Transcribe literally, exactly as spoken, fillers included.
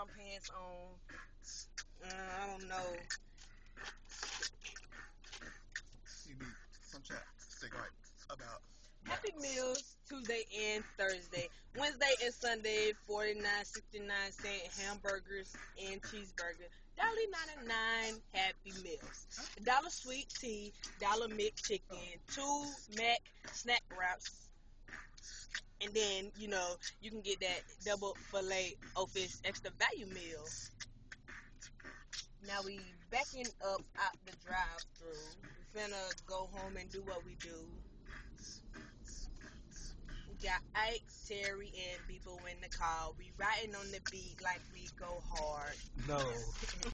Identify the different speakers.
Speaker 1: bottom pants on. Uh, I don't know.
Speaker 2: You need some chat. Stick right about.
Speaker 1: Happy Meals Tuesday and Thursday. Wednesday and Sunday, forty-nine, sixty-nine cent hamburgers and cheeseburger. one ninety-nine Happy Meals. Dollar sweet tea, dollar McChicken, two Mac snack wraps. And then, you know, you can get that double filet O fish extra value meal. Now we backing up out the drive through. We finna go home and do what we do. We got Ike, Terry, and Bebo in the car. We riding on the beat like we go hard.
Speaker 3: No.